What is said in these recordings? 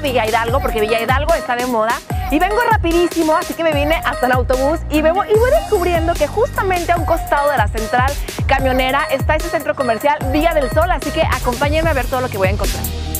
Villa Hidalgo porque Villa Hidalgo está de moda y vengo rapidísimo, así que me vine hasta el autobús y voy descubriendo que justamente a un costado de la central camionera está ese centro comercial Villa del Sol, así que acompáñenme a ver todo lo que voy a encontrar.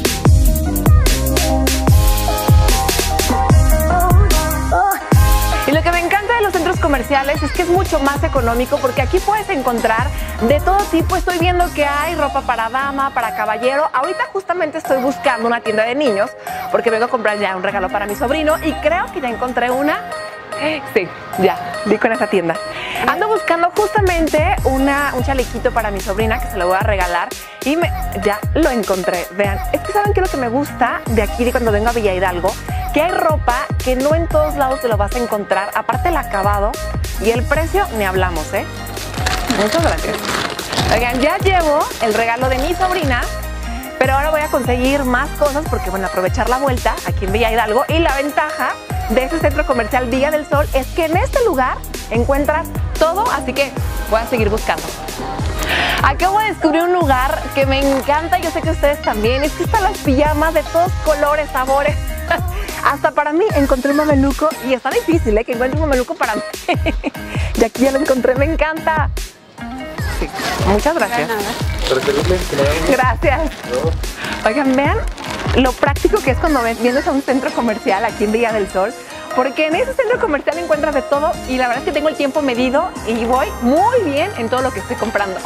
Y lo que me encanta de los centros comerciales es que es mucho más económico porque aquí puedes encontrar de todo tipo. Estoy viendo que hay ropa para dama, para caballero. Ahorita justamente estoy buscando una tienda de niños porque vengo a comprar ya un regalo para mi sobrino y creo que ya encontré una. Sí, ya, vi con esa tienda. Ando buscando justamente un chalequito para mi sobrina que se lo voy a regalar y ya lo encontré. Vean, es que ¿saben qué es lo que me gusta de aquí, de cuando vengo a Villa Hidalgo? Que hay ropa que no en todos lados te lo vas a encontrar, aparte el acabado y el precio ni hablamos, ¿eh? Muchas gracias. Oigan, ya llevo el regalo de mi sobrina, pero ahora voy a conseguir más cosas porque, bueno, aprovechar la vuelta aquí en Villa Hidalgo. Y la ventaja de este centro comercial Villa del Sol es que en este lugar encuentras todo, así que voy a seguir buscando. Acabo de descubrir un lugar que me encanta, yo sé que ustedes también. Es que están las pijamas de todos colores, sabores. Hasta para mí encontré un mameluco y está difícil, que encuentre un mameluco para mí. Y aquí ya lo encontré, me encanta. Sí, muchas gracias. Gracias. Oigan, vean lo práctico que es cuando vienes a un centro comercial aquí en Villa del Sol, porque en ese centro comercial encuentras de todo y la verdad es que tengo el tiempo medido y voy muy bien en todo lo que estoy comprando.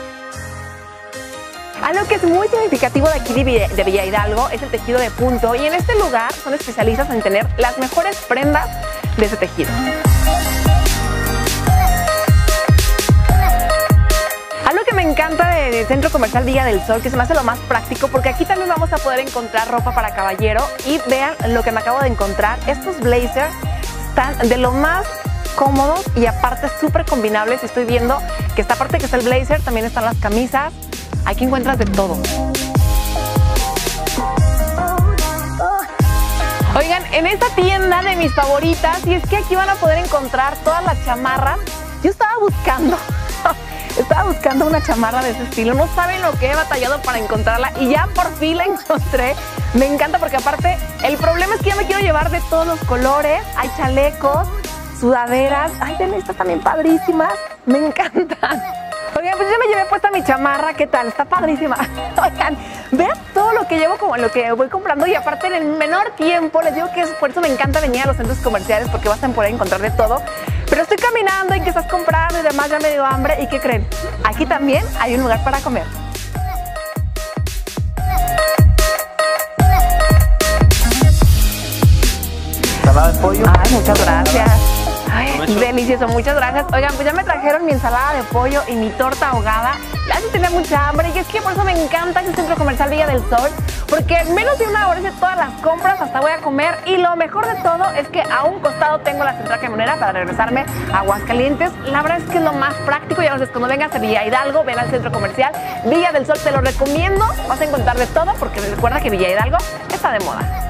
Algo que es muy significativo de aquí de Villa Hidalgo es el tejido de punto y en este lugar son especialistas en tener las mejores prendas de ese tejido. Algo que me encanta del centro comercial Villa del Sol, que se me hace lo más práctico, porque aquí también vamos a poder encontrar ropa para caballero y vean lo que me acabo de encontrar. Estos blazers están de lo más cómodos y aparte súper combinables. Estoy viendo que esta parte que está el blazer, también están las camisas. Aquí encuentras de todo. Oigan, en esta tienda de mis favoritas, y es que aquí van a poder encontrar todas las chamarras. Yo estaba buscando una chamarra de ese estilo. No saben lo que he batallado para encontrarla y ya por fin la encontré. Me encanta porque aparte el problema es que ya me quiero llevar de todos los colores. Hay chalecos, sudaderas. Ay, ven, estas también padrísimas. Me encantan. Oigan, pues yo me llevé puesta mi chamarra, ¿qué tal? Está padrísima. Oigan, vean todo lo que llevo, como lo que voy comprando y aparte en el menor tiempo, les digo que por eso me encanta venir a los centros comerciales porque vas a poder encontrar de todo. Pero estoy caminando y que estás comprando y demás, ya me dio hambre. ¿Y qué creen? Aquí también hay un lugar para comer. ¿Ensalada de pollo? Ay, muchas gracias. Ay, delicioso, muchas gracias. Oigan, pues ya me trajeron mi ensalada de pollo y mi torta ahogada. La verdad tenía mucha hambre y es que por eso me encanta ese centro comercial Villa del Sol, porque en menos de una hora hice todas las compras, hasta voy a comer y lo mejor de todo es que a un costado tengo la central camionera para regresarme a Aguascalientes. La verdad es que es lo más práctico y entonces cuando vengas a Villa Hidalgo, ven al centro comercial Villa del Sol, te lo recomiendo, vas a encontrar de todo porque recuerda que Villa Hidalgo está de moda.